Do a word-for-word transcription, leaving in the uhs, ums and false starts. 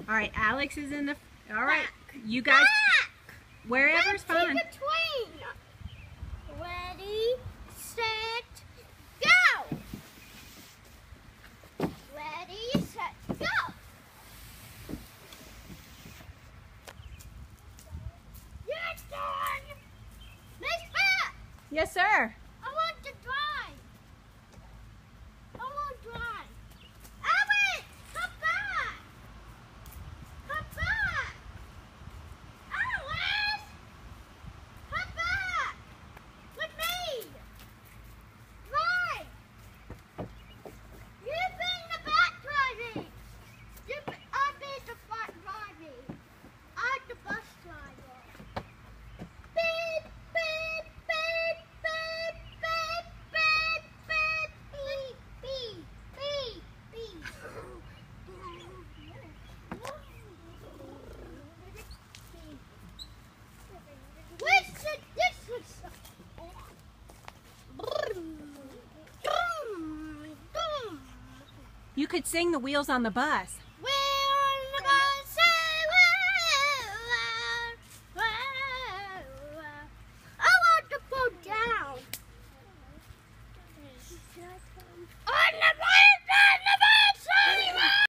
All right, Alex is in the. All right, Back. you guys, Back. wherever's Let's fine. take a train. Ready, set, go. Ready, set, go. Your turn. Miss Pat, Yes, sir. I want to drive. I want to drive. Alex, come back. Come back. Alice! Come back! With me! Right! You bring the back driving! You be, I'll be the front driving. I'm the bus driver. Beep, beep, beep, beep, beep, beep, beep, beep, beep, beep, beep. Where's the distance? You could sing the wheels on the bus.